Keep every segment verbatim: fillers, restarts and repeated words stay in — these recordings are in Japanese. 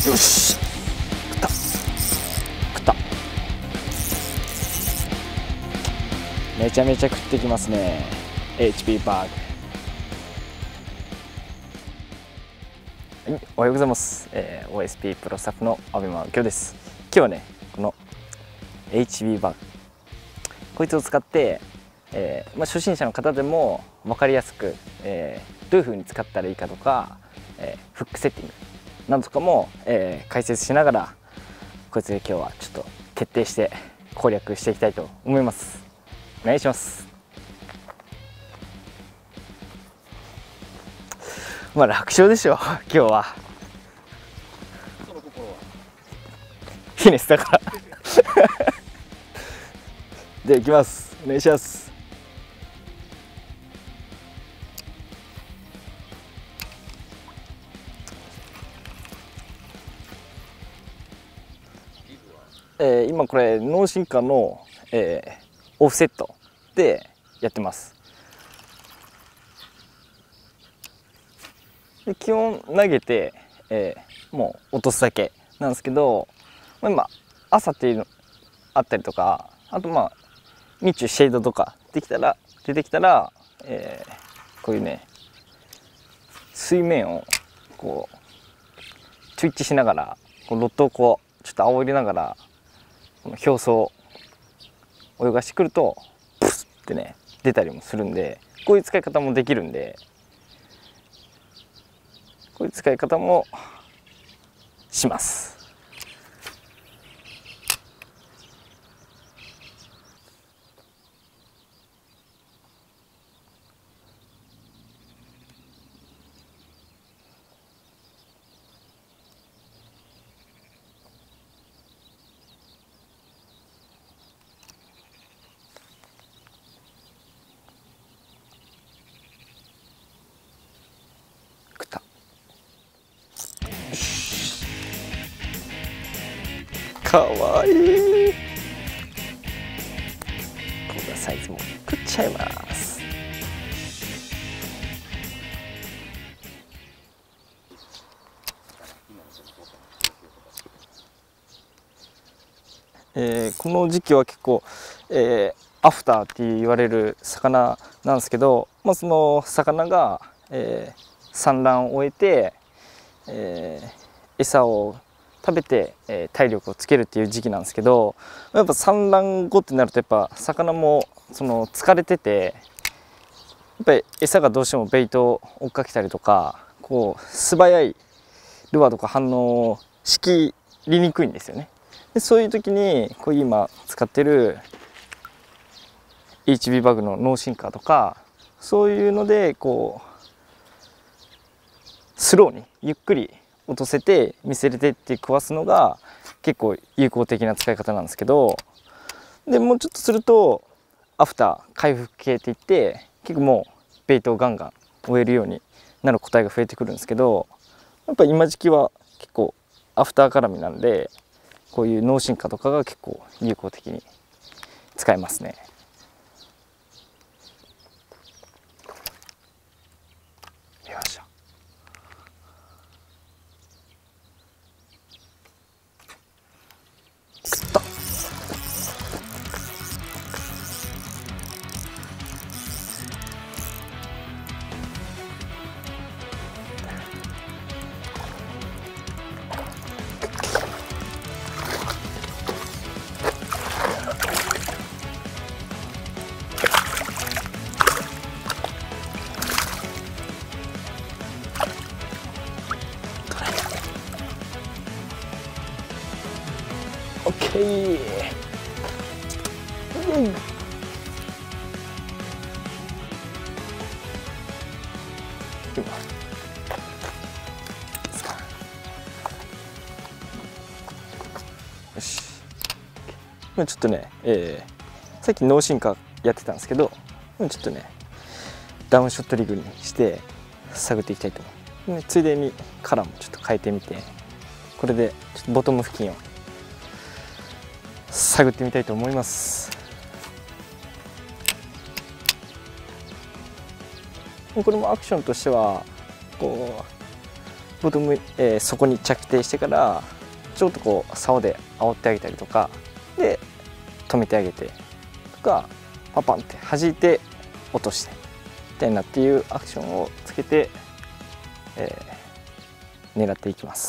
よし、食った食った。めちゃめちゃ食ってきますね エイチピー バーグ。はい、おはようございます、えー、オーエスピー プロスタッフの阿部真京です。今日はね、この エイチピー バーグ、こいつを使って、えーまあ、初心者の方でも分かりやすく、えー、どういう風に使ったらいいかとか、えー、フックセッティングなんとかも、えー、解説しながら、こいつで今日はちょっと徹底して攻略していきたいと思います。お願いします。まあ楽勝でしょ今日は。その心はフィネスだからではいきます。お願いします。えー、今これ脳進化の、えー、オフセットでやってます。で基本投げて、えー、もう落とすだけなんですけど、まあ、今朝っていうのあったりとか、あとまあ日中シェードとかできたら出てきたら、えー、こういうね水面をこうツイッチしながら、こうロッドをこうちょっと煽りながらこの表層を泳がしてくるとプスってね出たりもするんで、こういう使い方もできるんで、こういう使い方もします。かわいい。こんなサイズも食っちゃいます。えー、この時期は結構、えー、アフターって言われる魚なんですけど、まあ、その魚が、えー、産卵を終えて、えー、餌を食べて、えー、体力をつけるっていう時期なんですけど、やっぱ産卵後ってなるとやっぱ魚もその疲れてて、やっぱり餌がどうしてもベイトを追っかけたりとか、こう素早いルアーとか反応をしきりにくいんですよね。でそういう時にこう今使ってる エイチビー バグのノーシンカーとか、そういうのでこうスローにゆっくり落とせて見せれてって食わすのが結構有効的な使い方なんですけど、でもうちょっとするとアフター回復系っていって、結構もうベイトをガンガン終えるようになる個体が増えてくるんですけど、やっぱ今時期は結構アフター絡みなんで、こういう脳進化とかが結構有効的に使えますね。よいしょ。食った。オッケー。うん。よし。ちょっとね、えー、さっき脳進化やってたんですけど、ちょっとねダウンショットリグにして探っていきたいと思う。でついでにカラーもちょっと変えてみて、これでちょっとボトム付近を探ってみたいと思います。これもアクションとしてはこボトム、えー、底に着底してからちょっとこう竿で煽ってあげたりとかで止めてあげてとかパパンって弾いて落としてみたいなっていうアクションをつけて、えー、狙っていきます。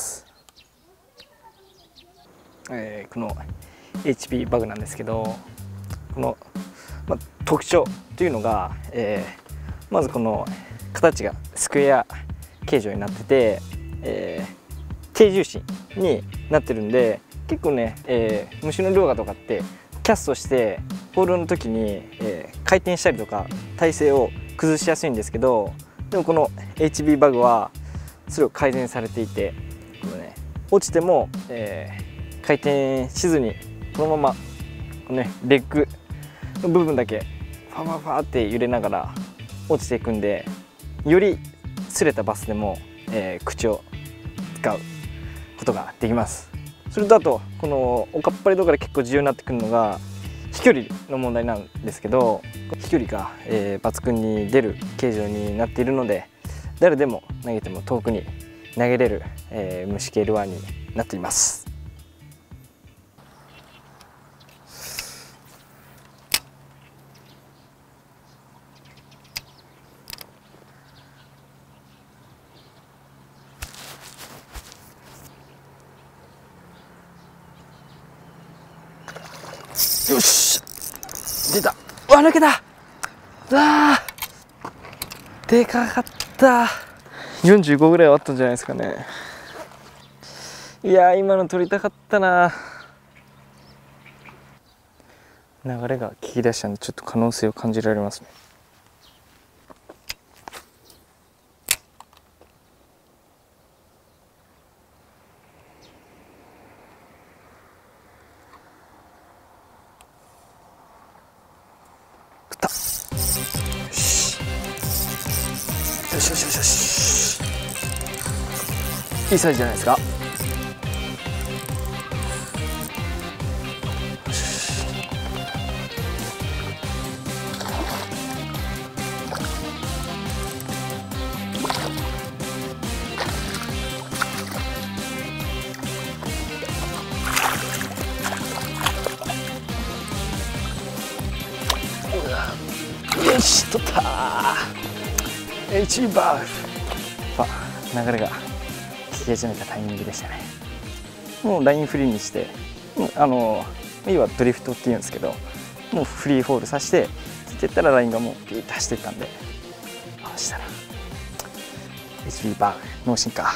えー、この エイチピー バグなんですけど、この、まあ、特徴というのが、えー、まずこの形がスクエア形状になってて、えー、低重心になってるんで結構ね、えー、虫の量がとかってキャストしてホールの時に、えー、回転したりとか体勢を崩しやすいんですけど、でもこの エイチビー バグはそれを改善されていて、この、ね、落ちても、えー、回転しずにこのままこの、ね、レッグの部分だけファファファって揺れながら落ちていくんで、より擦れたバスでも、えー、口を使うことができます。それとあとこのおかっぱり動画で結構重要になってくるのが飛距離の問題なんですけど、飛距離が、えー、抜群に出る形状になっているので、誰でも投げても遠くに投げれる、えー、虫系ルアーになっています。よし、出た。うわ、抜けた。うわー、でかかった。よんじゅうごぐらいはあったんじゃないですかね。いやー、今の取りたかったな。流れが効き出したんでちょっと可能性を感じられますね。食った。よしよしよしよしよし、いいサイズじゃないですか。よし、取ったー。 エイチビー バーグ。流れが効き始めたタイミングでしたね。もうラインフリーにして、あのいわゆるドリフトっていうんですけど、もうフリーフォールさせてついてったらラインがもうピーッと走っていったんで、ああしたら エイチビー バーグ脳進化。はい、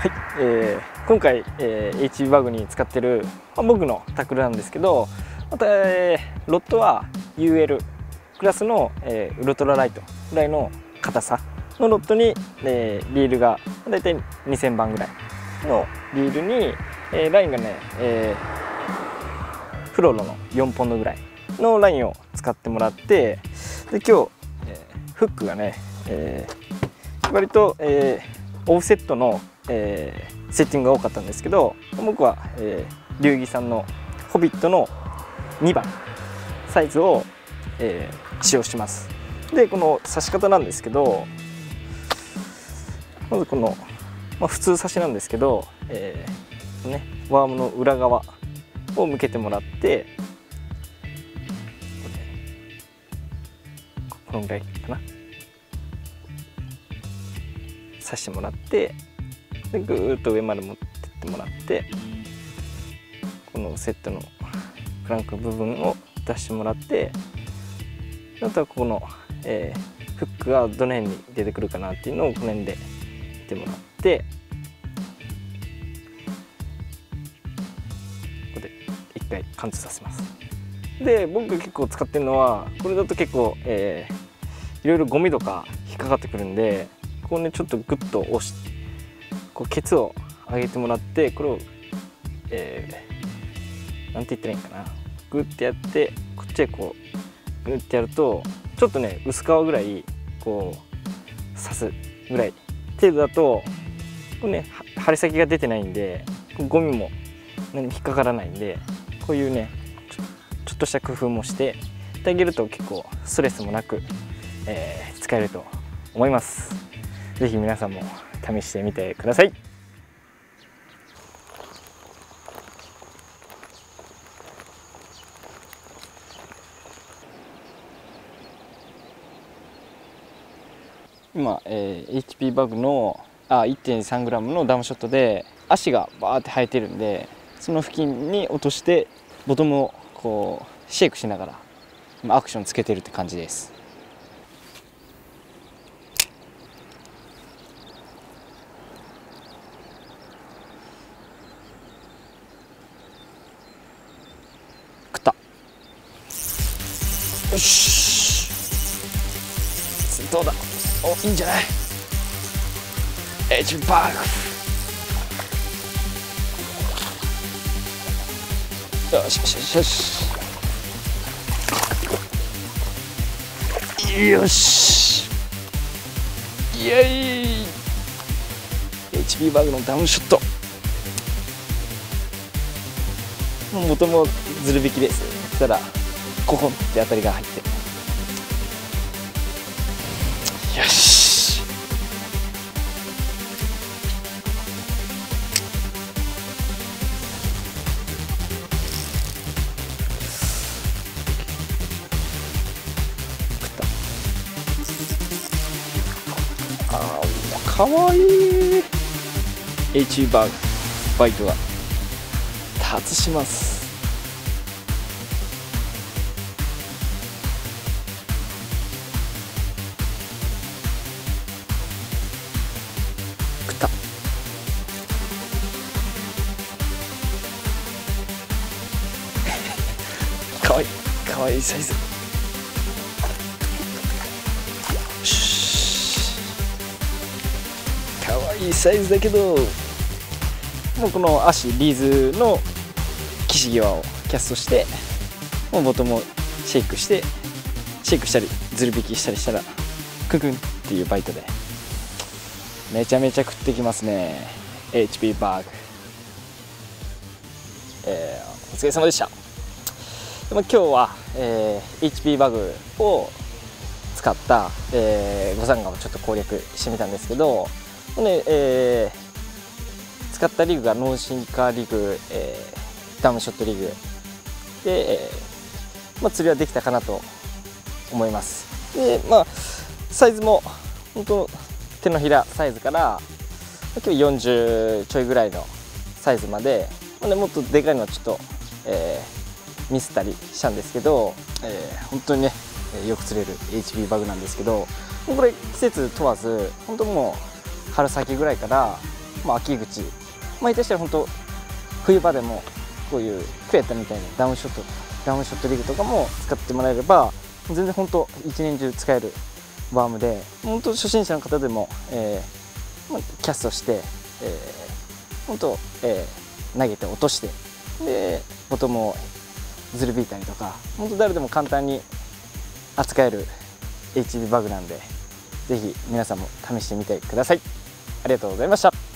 えー、今回、えー、エイチビー バグに使ってる、まあ、僕のタックルなんですけど、また、えー、ロッドは ユーエル クラスの、えー、ウルトラライトぐらいの硬さのロッドに、えー、リールがだいたいにせんばんぐらいのリールに、えー、ラインがね、えー、フロロのよんポンドぐらいのラインを使ってもらって、で今日、えー、フックがね、えー、割と、えー、オフセットの、えー、セッティングが多かったんですけど、僕は、えー、龍儀さんのホビットのにばんサイズを、えー、使用します。でこの刺し方なんですけど、まずこの、まあ、普通刺しなんですけど、えーね、ワームの裏側を向けてもらって、このぐらいかな、刺してもらって、でぐーっと上まで持ってってもらって、このセットのクランク部分を出してもらって、あとはここの、えー、フックがどの辺に出てくるかなっていうのをこの辺で見てもらって、ここで一回貫通させます。で僕が結構使ってるのは、これだと結構、えー、いろいろゴミとか引っかかってくるんで、ここねちょっとグッと押し、こうケツを上げてもらって、これを、えー、なんて言ったらいいんかな、グッてやって、こっちへこうグッてやると、ちょっとね薄皮ぐらいこう刺すぐらい程度だと、これね針先が出てないんでゴミも何も引っかからないんで、こういうねちょ、ちょっとした工夫もしてあげると結構ストレスもなく、えー、使えると思います。 是非皆さんも試してみてください。今、えー、エイチピー バグのあ いってんさんグラム のダウンショットで足がバーって生えてるんで、その付近に落としてボトムをこうシェイクしながら今アクションつけてるって感じです。食った。よし、どうだ。お、いいんじゃない。エイチピー バーグ。よしよしよしよしよし、イエイ。 エイチピー バーグのダウンショット、元もずる引きです。そしたらココンって当たりが入って、よし、あーかわいい。 エイチピー バーグバイトが多発します。食った。かわいいかわいいサイズ。かわいいサイズだけど、もうこの足リーズの岸際をキャストして、もうボトムをシェイクしてシェイクしたりずる引きしたりしたらクンクンっていうバイトでめちゃめちゃ食ってきますね。 エイチピー バーグ、えー、お疲れ様でした。でも今日は、えー、エイチピー バグを使った、えー、五山川をちょっと攻略してみたんですけど、ねえー、使ったリグがノーシンカーリグ、えー、ダウンショットリグで、えーまあ、釣りはできたかなと思います。で、まあ、サイズも本当手のひらサイズから今日よんじゅうちょいぐらいのサイズまで、まあね、もっとでかいのはちょっと、えー、ミスったりしたんですけど、えー、本当にねよく釣れる エイチピー バグなんですけど、これ季節問わず本当もう春先ぐらいから、まあ、秋口、まあ、下手したら本当冬場でもこういうクエッタみたいなダウンショットダウンショットリグとかも使ってもらえれば全然本当一年中使えるワームで、本当初心者の方でも、えーまあ、キャストして、えー、本当、えー、投げて落としてでボトムをずる引いたりとか、本当誰でも簡単に扱える エイチピー バグなんで、ぜひ皆さんも試してみてください。ありがとうございました。